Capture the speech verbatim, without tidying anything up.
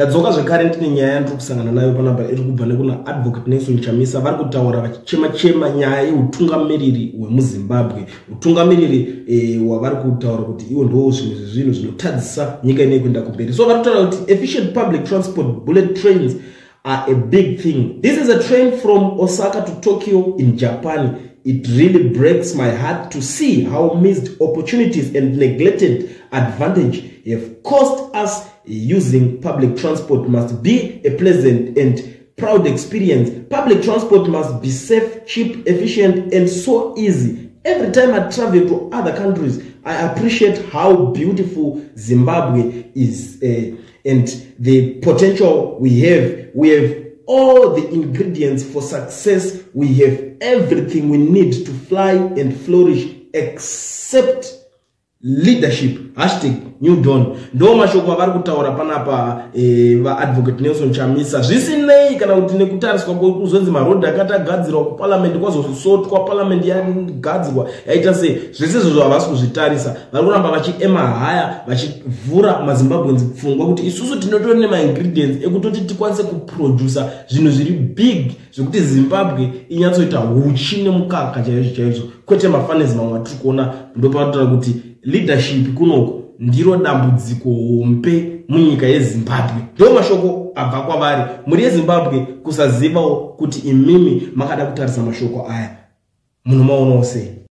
Ndadzoka zvekare ndine nyaya yandiri kusangana nayo panapa iri kubva nekuna Advocate Nelson Chamisa vari kutaura vachichema chema nyaya yeutungamiriri hwemuZimbabwe, utungamiriri eh, wavari kutaura kuti iwo ndo zvimwe zvezvinhu zvinotadzisa nyika ineyi kuenda kumberi. So vari kutaura kuti efficient public transport bullet trains are a big thing. This is a train from Osaka to Tokyo in Japan. It really breaks my heart to see how missed opportunities and neglected advantage have cost us. Using public transport must be a pleasant and proud experience. Public transport must be safe, cheap, efficient, and so easy. Every time I travel to other countries, I appreciate how beautiful Zimbabwe is uh, and the potential we have. We have all the ingredients for success. We have everything we need to fly and flourish except leadership. Hashtag New Dawn. Ndo mashoko avari kutaura panapa eh, va Advocate Nelson Chamisa. Zvisinei kana kuti nekutariswa kuzonzi marodhi akati agadzirwa kuparliament kwazosotwa parliament yagadzirwa yaita sei, zvese izvozvo havasi kuzvitarisa. Vari kuramba vachiema haya vachivhura maZimbabweans pfungwa kuti isusu tinotori nema ingredients ekutoti tikwanise kuproducer zvinhu zviri big zvekuti Zimbabwe inyatsoita huchi nemukaka chaizvo chaizvo, kwete mafanezi mamwe atiri kuona. Ndo panotaura kuti leadership kunoko ndiro dambudziko hombe munyika yeZimbabwe. Ndo mashoko abva kwavari. Muri yeZimbabwe kusazivawo kuti imimi makada kutarisa mashoko aya munomaonawo sei?